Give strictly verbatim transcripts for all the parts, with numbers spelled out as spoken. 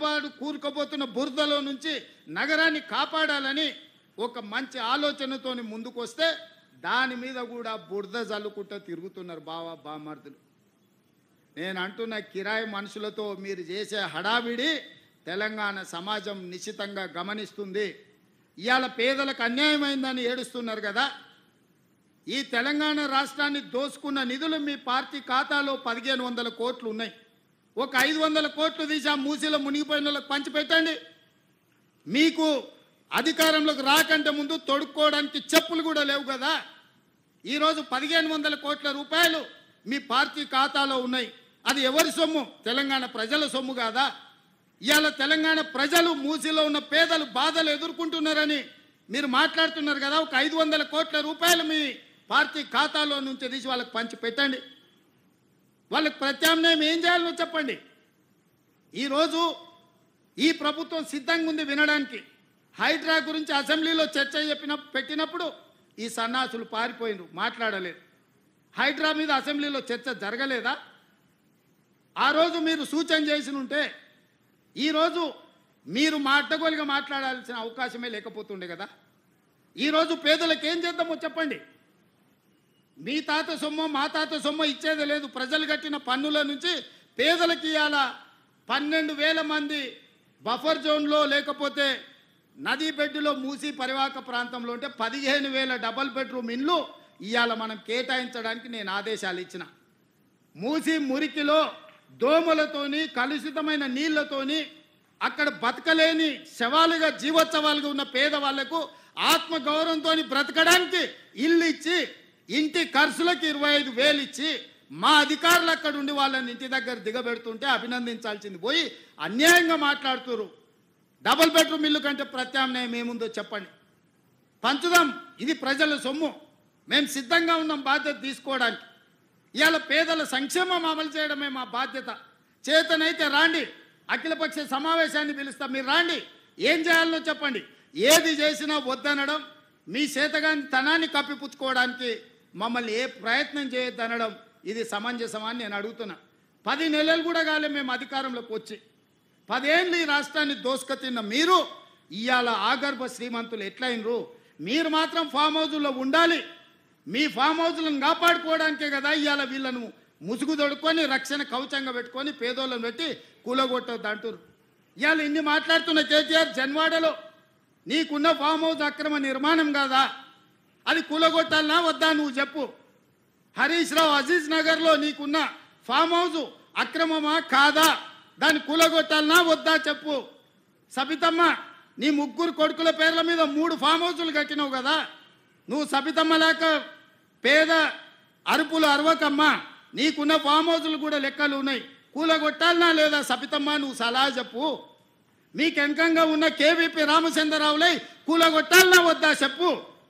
హైదరాబాద్ కూరుకుపోతున్న బురదలో నుంచి నగరాన్ని కాపాడాలని ఒక మంచి ఆలోచనతోని ముందుకు వస్తే దాని మీద కూడా బురద జల్లుకుంటూ తిరుగుతున్నారు బావా బామర్దులు. నేను అంటున్న కిరాయి మనుషులతో మీరు చేసే హడావిడి తెలంగాణ సమాజం నిశ్చితంగా గమనిస్తుంది. ఇవాళ పేదలకు అన్యాయమైందని ఏడుస్తున్నారు కదా. ఈ తెలంగాణ రాష్ట్రాన్ని దోసుకున్న నిధులు మీ పార్టీ ఖాతాలో పదిహేను వందల కోట్లు ఉన్నాయి. ఒక ఐదు వందల కోట్లు తీసి ఆ మూసీలో మునిగిపోయిన వాళ్ళకి పంచిపెట్టండి. మీకు అధికారంలోకి రాకంటే ముందు తొడుక్కోవడానికి చెప్పులు కూడా లేవు కదా. ఈరోజు పదిహేను వందల కోట్ల రూపాయలు మీ పార్టీ ఖాతాలో ఉన్నాయి. అది ఎవరి సొమ్ము? తెలంగాణ ప్రజల సొమ్ము కాదా? ఇవాళ తెలంగాణ ప్రజలు మూసీలో ఉన్న పేదలు బాధలు ఎదుర్కొంటున్నారని మీరు మాట్లాడుతున్నారు కదా. ఒక ఐదు వందల కోట్ల రూపాయలు మీ పార్టీ ఖాతాలో నుంచి తీసి వాళ్ళకి పంచి పెట్టండి. వాళ్ళకి ప్రత్యామ్నాయం ఏం చేయాలో చెప్పండి. ఈరోజు ఈ ప్రభుత్వం సిద్ధంగా ఉంది వినడానికి. హైడ్రా గురించి అసెంబ్లీలో చర్చ చెప్పిన పెట్టినప్పుడు ఈ సన్నాసులు పారిపోయినరు, మాట్లాడలేదు. హైడ్రా మీద అసెంబ్లీలో చర్చ జరగలేదా? ఆ రోజు మీరు సూచన చేసి ఉంటే ఈరోజు మీరు మాటగోలుగా మాట్లాడాల్సిన అవకాశమే లేకపోతుండే కదా. ఈరోజు పేదలకు ఏం చేద్దామో చెప్పండి. మీ తాత సొమ్ము మా తాత సొమ్ము ఇచ్చేది లేదు. ప్రజలు కట్టిన పన్నుల నుంచి పేదలకు ఇవాళ పన్నెండు వేల మంది బఫర్ జోన్లో లేకపోతే నదీ బెడ్డులో మూసి పరివాహక ప్రాంతంలో ఉంటే పదిహేను వేల డబల్ బెడ్రూమ్ ఇండ్లు ఇవాళ మనం కేటాయించడానికి నేను ఆదేశాలు ఇచ్చిన. మూసి మురికిలో దోమలతోని కలుషితమైన నీళ్లతోని అక్కడ బతకలేని శవాలుగా జీవోత్సవాలుగా ఉన్న పేదవాళ్లకు ఆత్మగౌరవంతో బ్రతకడానికి ఇల్లు ఇచ్చి ఇంటి ఖర్చులకు ఇరవై ఐదు వేలు ఇచ్చి మా అధికారులు అక్కడ ఉండి వాళ్ళని ఇంటి దగ్గర దిగబెడుతుంటే అభినందించాల్సింది పోయి అన్యాయంగా మాట్లాడుతున్నారు. డబుల్ బెడ్రూమ్ ఇల్లు కంటే ప్రత్యామ్నాయం ఏముందో చెప్పండి. పంచుదాం, ఇది ప్రజల సొమ్ము. మేము సిద్ధంగా ఉన్నాం బాధ్యత తీసుకోవడానికి. ఇవాళ పేదల సంక్షేమం అమలు చేయడమే మా బాధ్యత. చేతనైతే రాండి, అఖిలపక్ష సమావేశాన్ని పిలుస్తాం, మీరు రాండి, ఏం చేయాలో చెప్పండి. ఏది చేసినా వద్దనడం, మీ చేతగాని తనాన్ని కప్పిపుచ్చుకోవడానికి మమ్మల్ని ఏ ప్రయత్నం చేయొద్దనడం ఇది సమంజసమని నేను అడుగుతున్నా. పది నెలలు కూడా కాలే మేము అధికారంలోకి వచ్చి. పదేళ్ళు ఈ రాష్ట్రాన్ని దోసుక తిన్న మీరు ఇవాళ ఆగర్భ శ్రీమంతులు ఎట్లయినరు? మీరు మాత్రం ఫామ్ హౌజుల్లో ఉండాలి. మీ ఫామ్ హౌజులను కాపాడుకోవడానికే కదా ఇవాళ వీళ్ళను ముసుగు దొడుకొని రక్షణ కవచంగా పెట్టుకొని పేదోళ్ళను పెట్టి కూలగొట్టద్దు అంటారు. ఇవాళ ఇన్ని మాట్లాడుతున్న కేటీఆర్ జన్వాడలో నీకున్న ఫామ్ హౌస్ అక్రమ నిర్మాణం కాదా? అది కూలగొట్టాలనా వద్దా నువ్వు చెప్పు. హరీష్ రావు అజీజ్ నగర్లో నీకున్న ఫామ్ హౌస్ అక్రమమా కాదా? దాన్ని కూలగొట్టాలనా వద్దా చెప్పు. సబితమ్మ, నీ ముగ్గురు కొడుకుల పేర్ల మీద మూడు ఫామ్ హౌసులు కట్టినావు కదా. నువ్వు సబితమ్మ లేక పేద అరుపులు అరవకమ్మా. నీకున్న ఫామ్ హౌసులు కూడా లెక్కలు ఉన్నాయి. కూలగొట్టాలనా లేదా సబితమ్మ? నువ్వు సలహా చెప్పు. మీకు వెనకంగా ఉన్న కేవీపీ రామచంద్రరావులై కూలగొట్టాలనా వద్దా చెప్పు.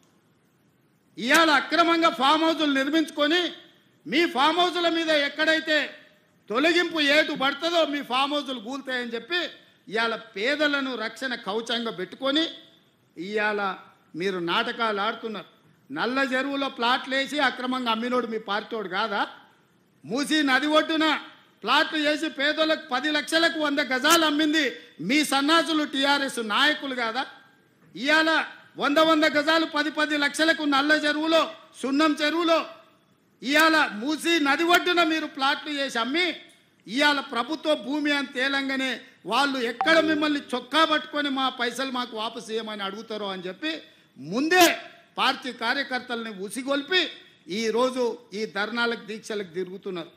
ఇవాళ అక్రమంగా ఫామ్ హౌజులు నిర్మించుకొని మీ ఫామ్ హౌజుల మీద ఎక్కడైతే తొలగింపు ఏటు పడుతుందో మీ ఫామ్ హౌజులు కూలుతాయని చెప్పి ఇవాళ పేదలను రక్షణ కవచంగా పెట్టుకొని ఇవాళ మీరు నాటకాలు ఆడుతున్నారు. నల్ల చెరువులో ప్లాట్లు వేసి అక్రమంగా అమ్మినోడు మీ పార్టీోడు కాదా? మూసి నది ఒడ్డున ప్లాట్లు వేసి పేదలకు పది లక్షలకు వంద గజాలు అమ్మింది మీ సన్నాసులు టీఆర్ఎస్ నాయకులు కాదా? ఇవాళ వంద వంద గజాలు పది పది లక్షలకు నల్ల చెరువులో సున్నం చెరువులో ఇవాళ మూసి నది ఒడ్డున మీరు ప్లాట్లు చేసి అమ్మి ఇవాళ ప్రభుత్వ భూమి అని తేలంగానే వాళ్ళు ఎక్కడ మిమ్మల్ని చొక్కా పట్టుకొని మా పైసలు మాకు వాపసు చేయమని అడుగుతారో అని చెప్పి ముందే పార్టీ కార్యకర్తలని ఉసిగొల్పి ఈరోజు ఈ ధర్నాలకు దీక్షలకు తిరుగుతున్నారు.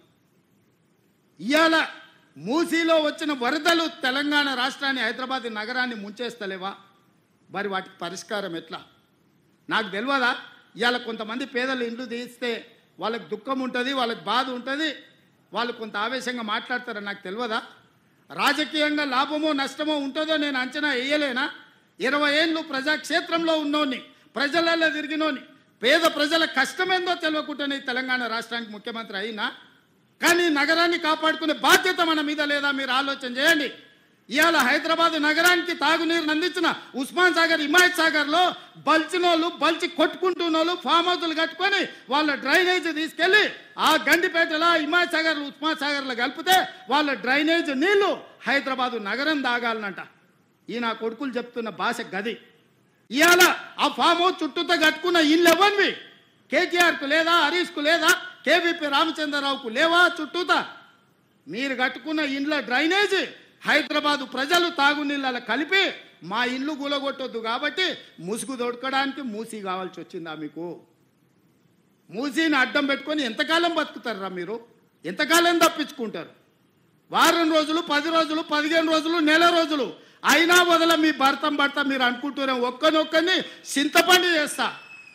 ఇవాళ మూసీలో వచ్చిన వరదలు తెలంగాణ రాష్ట్రాన్ని హైదరాబాద్ నగరాన్ని ముంచేస్తలేవా? మరి వాటికి పరిష్కారం ఎట్లా? నాకు తెలియదా? ఇవాళ కొంతమంది పేదలు ఇండ్లు తీస్తే వాళ్ళకి దుఃఖం ఉంటుంది, వాళ్ళకి బాధ ఉంటుంది, వాళ్ళు కొంత ఆవేశంగా మాట్లాడతారని నాకు తెలియదా? రాజకీయంగా లాభమో నష్టమో ఉంటుందో నేను అంచనా వేయలేనా? ఇరవై ఏళ్ళు ప్రజాక్షేత్రంలో ఉన్నోని, ప్రజలలో తిరిగినోని, పేద ప్రజల కష్టమేందో తెలియకుండానే తెలంగాణ రాష్ట్రానికి ముఖ్యమంత్రి అయినా కానీ నగరాన్ని కాపాడుకునే బాధ్యత మన మీద లేదా? మీరు ఆలోచన చేయండి. ఇవాళ హైదరాబాద్ నగరానికి తాగునీరుని అందించిన ఉస్మాన్ సాగర్ హిమాయత్ సాగర్లో బల్చినోళ్ళు బల్చి కొట్టుకుంటున్నోళ్ళు ఫామ్ హౌస్లు కట్టుకొని వాళ్ళ డ్రైనేజ్ తీసుకెళ్లి ఆ గండిపేటలో హిమాయత్ సాగర్ ఉస్మాన్ సాగర్లో కలిపితే వాళ్ళ డ్రైనేజ్ నీళ్లు హైదరాబాదు నగరం తాగాలనంట. ఈ నా కొడుకులు చెప్తున్న భాష గది. ఇవాళ ఆ ఫామ్ హౌస్ చుట్టూతో కట్టుకున్న ఇల్లు ఎవరివి? కేటీఆర్కు లేదా, హరీష్కు లేదా, కేవీపీ రామచంద్రరావుకు లేవా చుట్టూతా? మీరు కట్టుకున్న ఇండ్ల డ్రైనేజ్ హైదరాబాదు ప్రజలు తాగునీళ్ళ కలిపి మా ఇల్లు కూలగొట్టొద్దు కాబట్టి ముసుగు దొడకడానికి మూసి కావాల్సి వచ్చిందా మీకు? మూసీని అడ్డం పెట్టుకొని ఎంతకాలం బతుకుతారా మీరు? ఎంతకాలం తప్పించుకుంటారు? వారం రోజులు, పది రోజులు, పదిహేను రోజులు, నెల రోజులు అయినా వదల మీ భర్తం భర్త మీరు అనుకుంటున్నాం ఒక్కనొక్కని చింతపండు చేస్తా.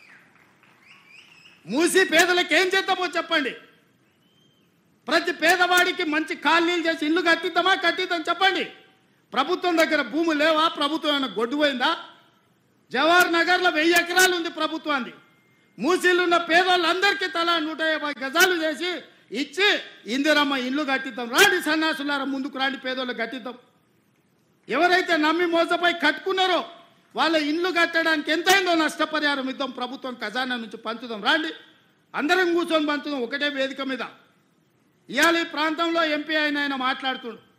మూసి పేదలకు ఏం చేద్దామో చెప్పండి. ప్రతి పేదవాడికి మంచి కాలనీలు చేసి ఇల్లు కట్టిద్దామా? కట్టిద్దాం చెప్పండి. ప్రభుత్వం దగ్గర భూమి లేవా? ప్రభుత్వం ఏమైనా గొడ్డుపోయిందా? జవహర్ నగర్లో వెయ్యి ఎకరాలు ఉంది ప్రభుత్వాన్ని. మూసీలు ఉన్న పేదవాళ్ళందరికీ తలా నూట యాభై గజాలు చేసి ఇచ్చి ఇందిరమ్మ ఇల్లు కట్టిద్దాం. రాండి సన్నాసులారా, ముందుకు రాండి, పేదోళ్ళు కట్టిద్దాం. ఎవరైతే నమ్మి మోసపోయి కట్టుకున్నారో వాళ్ళ ఇల్లు కట్టడానికి ఎంతైందో నష్టపరిహారం ఇద్దాం, ప్రభుత్వం ఖజానా నుంచి పంచుదాం. రాండి, అందరం కూర్చొని పంచుదాం ఒకటే వేదిక మీద. ఇవాళ ఈ ప్రాంతంలో ఎంపీ అయిన ఆయన మాట్లాడుతుండు.